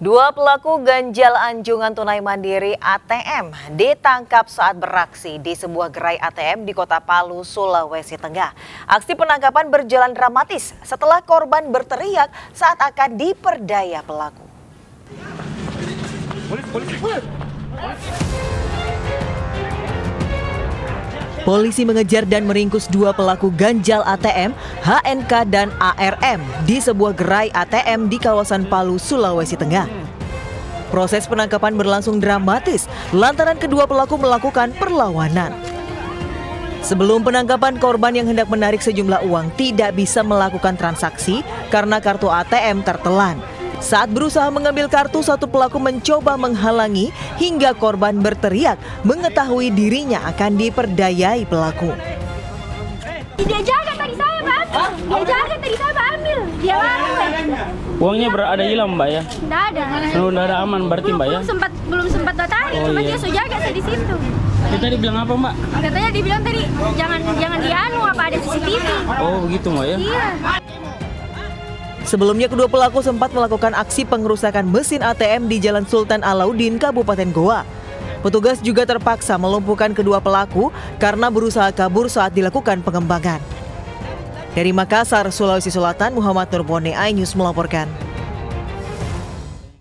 Dua pelaku ganjal anjungan tunai mandiri ATM ditangkap saat beraksi di sebuah gerai ATM di Kota Palu, Sulawesi Tengah. Aksi penangkapan berjalan dramatis setelah korban berteriak saat akan diperdaya pelaku. Polisi mengejar dan meringkus dua pelaku ganjal ATM, HNK dan ARM di sebuah gerai ATM di kawasan Palu, Sulawesi Tengah. Proses penangkapan berlangsung dramatis lantaran kedua pelaku melakukan perlawanan. Sebelum penangkapan, korban yang hendak menarik sejumlah uang tidak bisa melakukan transaksi karena kartu ATM tertelan. Saat berusaha mengambil kartu, satu pelaku mencoba menghalangi hingga korban berteriak mengetahui dirinya akan diperdayai pelaku. Dia jaga tadi saya, Pak. Dia jaga tadi saya, Pak, ambil. Dia lari. Uangnya ada hilang, Mbak ya? Tidak ada. Sudah ada aman berarti, Mbak ya? Belum sempat tarik, cuma dia sudah jaga saya di situ. Dia tadi bilang apa, Mbak? Katanya dibilang tadi jangan dianu apa ada CCTV. Oh, begitu, Mbak ya? Iya. Sebelumnya kedua pelaku sempat melakukan aksi pengerusakan mesin ATM di Jalan Sultan Alauddin, Kabupaten Goa. Petugas juga terpaksa melumpuhkan kedua pelaku karena berusaha kabur saat dilakukan pengembangan. Dari Makassar, Sulawesi Selatan, Muhammad Nurbone, iNews melaporkan.